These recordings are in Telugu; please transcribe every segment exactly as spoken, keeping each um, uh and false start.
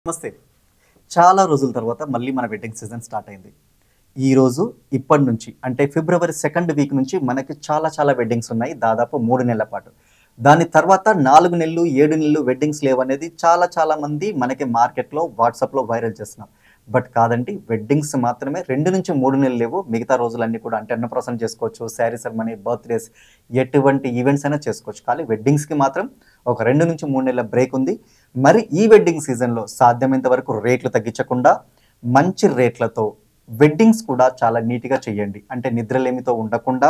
నమస్తే. చాలా రోజుల తర్వాత మళ్ళీ మన వెడ్డింగ్ సీజన్ స్టార్ట్ అయింది. ఈరోజు ఇప్పటి నుంచి అంటే ఫిబ్రవరి సెకండ్ వీక్ నుంచి మనకి చాలా చాలా వెడ్డింగ్స్ ఉన్నాయి. దాదాపు మూడు నెలల పాటు. దాని తర్వాత నాలుగు నెలలు, ఏడు నెలలు వెడ్డింగ్స్ లేవనేది చాలా చాలా మంది మనకి మార్కెట్‌లో, వాట్సాప్‌లో వైరల్ చేస్తున్నారు. బట్ కాదండి. వెడ్డింగ్స్ మాత్రమే రెండు నుంచి మూడు నెలలు లేవు. మిగతా రోజులన్నీ కూడా అంటే అన్నప్రాసన చేసుకోవచ్చు, శారీ సెరమనీ, బర్త్‌డేస్ ఎటువంటి ఈవెంట్స్ అయినా చేసుకోవచ్చు. కానీ వెడ్డింగ్స్‌కి మాత్రం ఒక రెండు నుంచి మూడు నెలల బ్రేక్ ఉంది. మరి ఈ వెడ్డింగ్ సీజన్‌లో సాధ్యమైనంత వరకు రేట్లు తగ్గించకుండా మంచి రేట్లతో వెడ్డింగ్స్ కూడా చాలా నీట్‌గా చేయండి. అంటే నిద్రలేమితో ఉండకుండా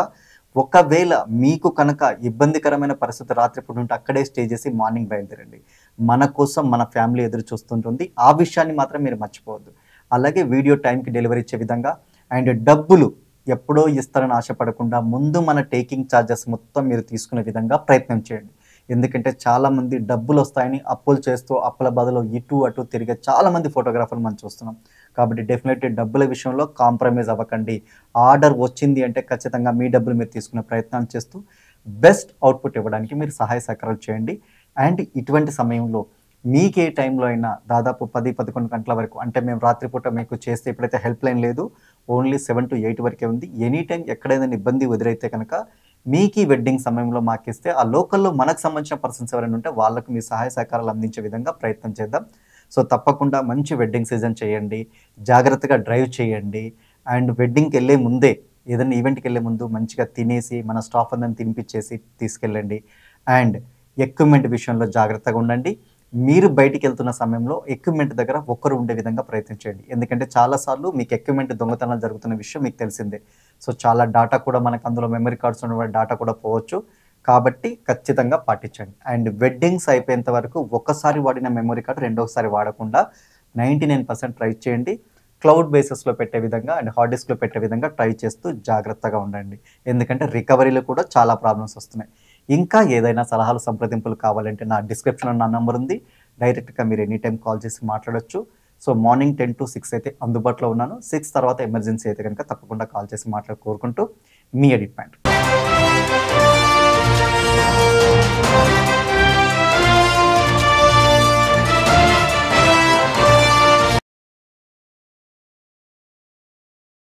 ఒకవేళ మీకు కనుక ఇబ్బందికరమైన పరిస్థితి రాత్రిపూట ఉంటే అక్కడే స్టే చేసి మార్నింగ్ బయలుదేరండి. మన కోసం మన ఫ్యామిలీ ఎదురు చూస్తుంటుంది. ఆ విషయాన్ని మాత్రం మీరు మర్చిపోవద్దు. అలాగే వీడియో టైంకి డెలివరీ ఇచ్చే విధంగా అండ్ డబ్బులు ఎప్పుడో ఇస్తారని ఆశపడకుండా ముందు మన టేకింగ్ ఛార్జెస్ మొత్తం మీరు తీసుకునే విధంగా ప్రయత్నం చేయండి. ఎందుకంటే చాలామంది డబ్బులు వస్తాయని అప్పులు చేస్తూ అప్పుల బాధలో ఇటు అటు తిరిగే చాలామంది ఫోటోగ్రాఫర్లు మనం చూస్తున్నాం. కాబట్టి డెఫినెట్లీ డబ్బుల విషయంలో కాంప్రమైజ్ అవ్వకండి. ఆర్డర్ వచ్చింది అంటే ఖచ్చితంగా మీ డబ్బులు మీరు తీసుకునే ప్రయత్నం చేస్తూ బెస్ట్ అవుట్పుట్ ఇవ్వడానికి మీరు సహాయ సహకారాలు చేయండి. అండ్ ఇటువంటి సమయంలో మీకు ఏ టైంలో అయినా దాదాపు పది పదకొండు గంటల వరకు అంటే మేము రాత్రిపూట మీకు చేస్తే ఇప్పుడైతే హెల్ప్ లైన్ లేదు. ఓన్లీ సెవెన్ టు ఎయిట్ వరకే ఉంది. ఎనీ టైం ఎక్కడైనా ఇబ్బంది ఎదురైతే కనుక మీకు ఈ వెడ్డింగ్ సమయంలో మాకిస్తే ఆ లోకల్‌లో మనకు సంబంధించిన పర్సన్స్ ఎవరైనా ఉంటే వాళ్ళకు మీ సహాయ సహకారాలు అందించే విధంగా ప్రయత్నం చేద్దాం. సో తప్పకుండా మంచి వెడ్డింగ్ సీజన్ చేయండి. జాగ్రత్తగా డ్రైవ్ చేయండి. అండ్ వెడ్డింగ్‌కెళ్ళే ముందే ఏదైనా ఈవెంట్‌కెళ్ళే ముందు మంచిగా తినేసి మన స్టాఫ్ అందరిని తినిపించేసి తీసుకెళ్ళండి. అండ్ ఎక్విప్‌మెంట్ విషయంలో జాగ్రత్తగా ఉండండి. మీరు బయటికెళ్తున్న సమయంలో ఎక్విప్‌మెంట్ దగ్గర ఒక్కరు ఉండే విధంగా ప్రయత్నించండి. ఎందుకంటే చాలా సార్లు మీకు ఎక్విప్‌మెంట్ దొంగతనాలు జరుగుతున్న విషయం మీకు తెలిసిందే. సో చాలా డాటా కూడా మనకు అందులో మెమరీ కార్డ్స్ ఉన్న డాటా కూడా పోవచ్చు. కాబట్టి ఖచ్చితంగా పాటించండి. అండ్ వెడ్డింగ్స్ అయిపోయేంత వరకు ఒక్కసారి వాడిన మెమరీ కార్డ్ రెండోసారి వాడకుండా తొంభై తొమ్మిది శాతం ట్రై చేయండి. క్లౌడ్ బేసిస్‌లో పెట్టే విధంగా అండ్ హార్డ్ డిస్క్‌లో పెట్టే విధంగా ట్రై చేస్తూ జాగ్రత్తగా ఉండండి. ఎందుకంటే రికవరీలో కూడా చాలా ప్రాబ్లమ్స్ వస్తున్నాయి. ఇంకా ఏదైనా సలహాలు, సంప్రదింపులు కావాలంటే నా డిస్క్రిప్షన్‌లో నా నంబర్ ఉంది. డైరెక్ట్‌గా మీరు ఎనీ టైమ్ కాల్ చేసి మాట్లాడొచ్చు. So morning ten to six అయితే అందుబాటులో ఉన్నాను. సిక్స్ తర్వాత ఎమర్జెన్సీ అయితే కనుక తప్పకుండా కాల్ చేసి మాట్లాడి కోరుకుంటూ మీ ఎడిట్ పాయింట్.